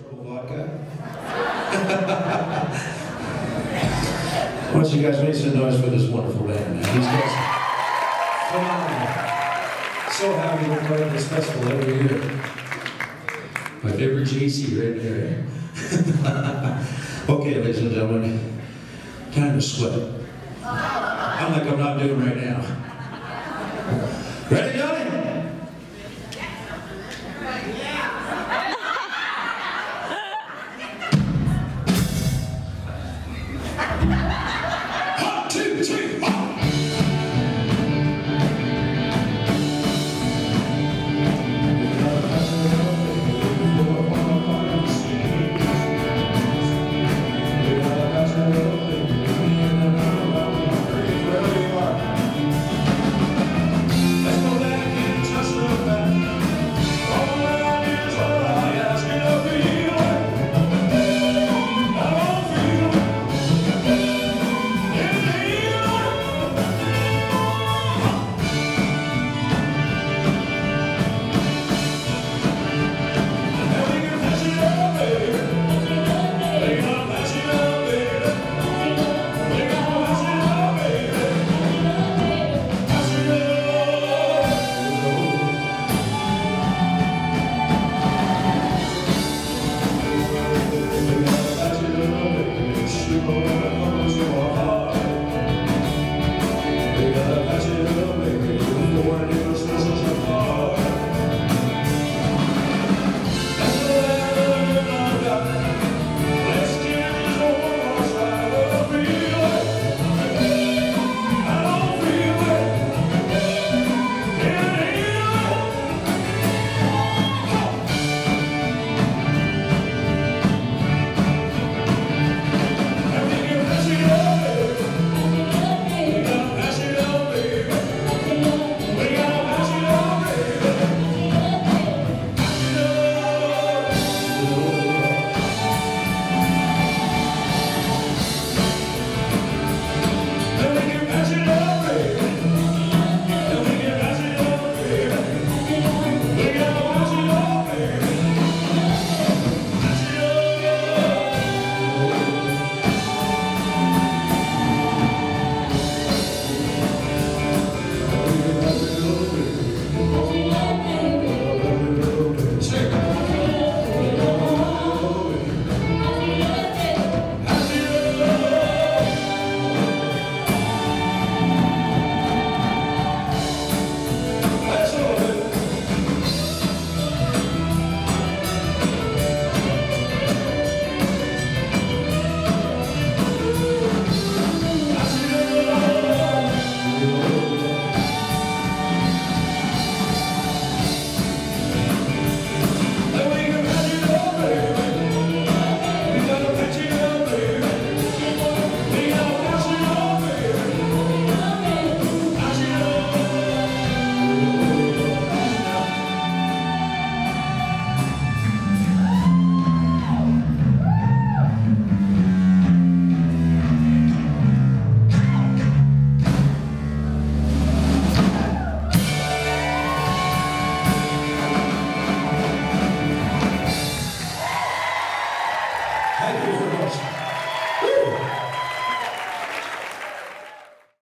Triple vodka. Why don't you guys make some noise for this wonderful band? These guys, phenomenal. So happy to be part of this festival every year. My favorite JC right there. Okay, ladies and gentlemen, time to sweat. Unlike I'm not doing right now. Ready?